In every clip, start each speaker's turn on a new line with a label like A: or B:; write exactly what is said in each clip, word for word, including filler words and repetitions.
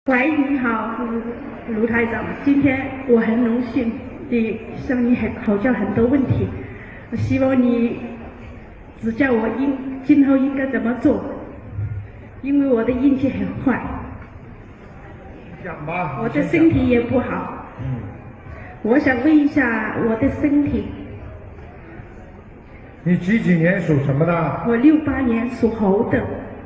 A: 喂，你好，卢台长。今天我很荣幸地向你很讨教很多问题，我希望你指教我应今后应该怎么做，因为我的运气很坏，
B: 讲吧，
A: 我的身体也不好。
B: 嗯，
A: 我想问一下我的身体。
B: 你几几年属什么的？
A: 我六八年属猴的。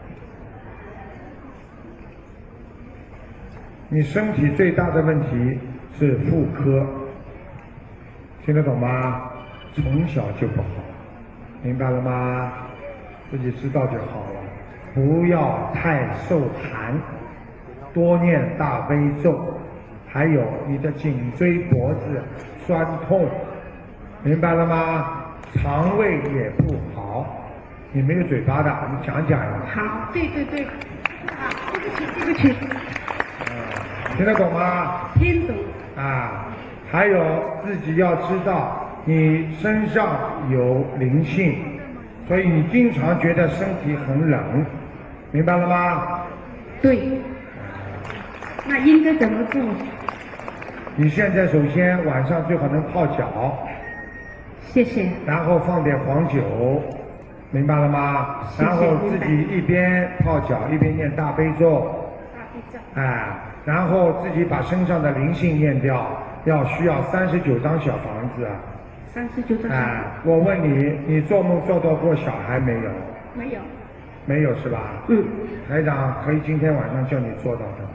B: 你身体最大的问题是妇科，听得懂吗？从小就不好，明白了吗？自己知道就好了，不要太受寒，多念大悲咒，还有你的颈椎脖子酸痛，明白了吗？肠胃也不好，你没有嘴巴的，你讲讲呀。
A: 好，对对对，啊，对不起对不起。
B: 听得懂吗？
A: 听懂。
B: 啊，还有自己要知道，你身上有灵性，所以你经常觉得身体很冷，明白了吗？
A: 对。那应该怎么做？
B: 你现在首先晚上最好能泡脚。
A: 谢谢。
B: 然后放点黄酒，明白了吗？
A: 谢谢。
B: 然后自己一边泡脚一边念大悲咒。
A: 大悲咒。
B: 哎。然后自己把身上的灵性念掉，要需要三十九张小房子。
A: 三十九张。
B: 哎，我问你，你做梦做到过小孩没有？
A: 没有。
B: 没有是吧？
A: 嗯。
B: 台长可以今天晚上叫你做到的，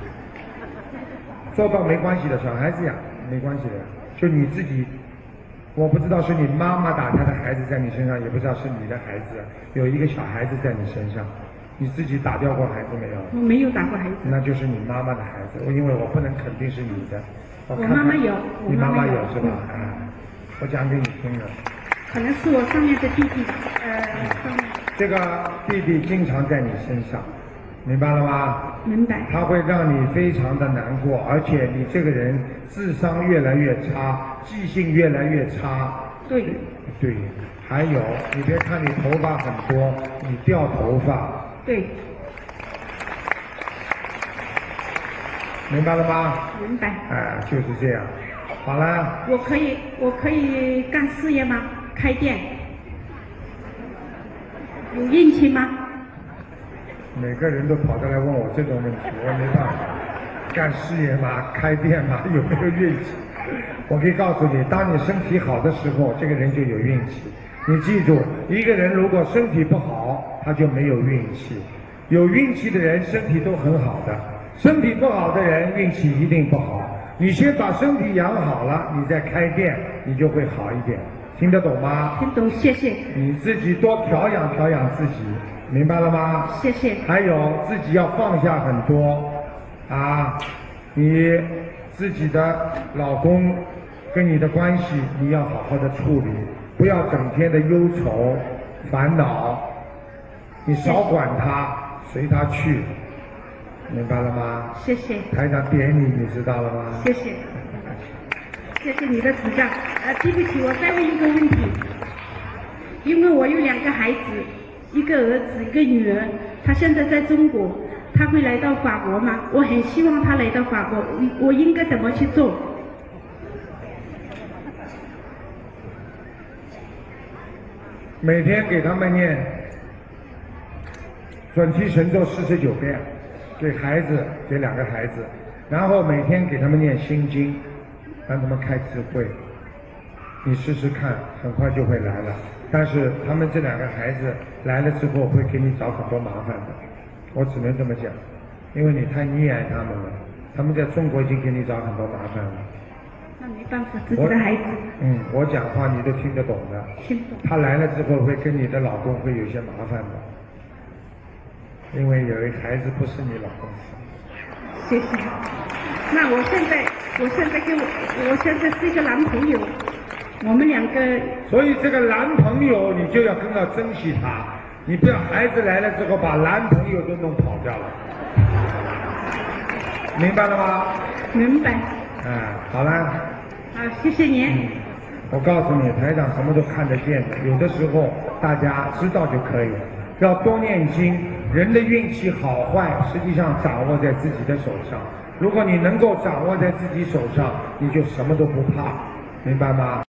B: 做到没关系的，小孩子呀，没关系的，就你自己。我不知道是你妈妈打胎的孩子在你身上，也不知道是你的孩子，有一个小孩子在你身上。你自己打掉过孩子没有？
A: 我没有打过孩子。
B: 那就是你妈妈的孩子，因为我不能肯定是你的。
A: 我, 我妈妈有。
B: 你妈妈有是吧？
A: 嗯、
B: 啊，我讲给你听了。
A: 可能是我上面的弟弟，呃，上面。
B: 这个弟弟经常在你身上，明白了吗？
A: 明白。
B: 他会让你非常的难过，而且你这个人智商越来越差，记性越来越差。
A: 对。
B: 对，还有，你别看你头发很多，你掉头发。
A: 对，
B: 明白了吗？
A: 明白。
B: 哎，就是这样。好了。
A: 我可以，我可以干事业吗？开店？有运气吗？
B: 每个人都跑过来问我这种问题，我没办法。干事业嘛，开店嘛，有没有运气？我可以告诉你，当你身体好的时候，这个人就有运气。你记住，一个人如果身体不好，他就没有运气。有运气的人身体都很好的，身体不好的人运气一定不好。你先把身体养好了，你再开店，你就会好一点。听得懂吗？
A: 听懂，谢谢。
B: 你自己多调养调养自己，明白了吗？
A: 谢谢。
B: 还有自己要放下很多啊，你自己的老公跟你的关系你要好好的处理。不要整天的忧愁、烦恼，你少管他，随他去，明白了吗？
A: 谢谢。
B: 台长点你，你知道了吗？
A: 谢谢，谢谢你的指教。呃，对不起，我再问一个问题，因为我有两个孩子，一个儿子，一个女儿，他现在在中国，他会来到法国吗？我很希望他来到法国，我应该怎么去做？
B: 每天给他们念准提神咒四十九遍，给孩子，给两个孩子，然后每天给他们念心经，让他们开智慧。你试试看，很快就会来了。但是他们这两个孩子来了之后，会给你找很多麻烦的。我只能这么讲，因为你太溺爱他们了。他们在中国已经给你找很多麻烦了。
A: 那没办法，自己的孩子。
B: 嗯，我讲话你都听得懂的。
A: 听懂。
B: 他来了之后会跟你的老公会有些麻烦的，因为有一孩子不是你老公。
A: 谢谢。那我现在，我现在跟我，我现在是一个男朋友，我们两个。
B: 所以这个男朋友你就要更要珍惜他，你不要孩子来了之后把男朋友都弄跑掉了，明白了吗？
A: 明白。
B: 哎，好了。
A: 好，谢谢您。
B: 嗯，我告诉你，台长什么都看得见的，有的时候大家知道就可以了，要多念经， 人的运气好坏，实际上掌握在自己的手上。如果你能够掌握在自己手上，你就什么都不怕，明白吗？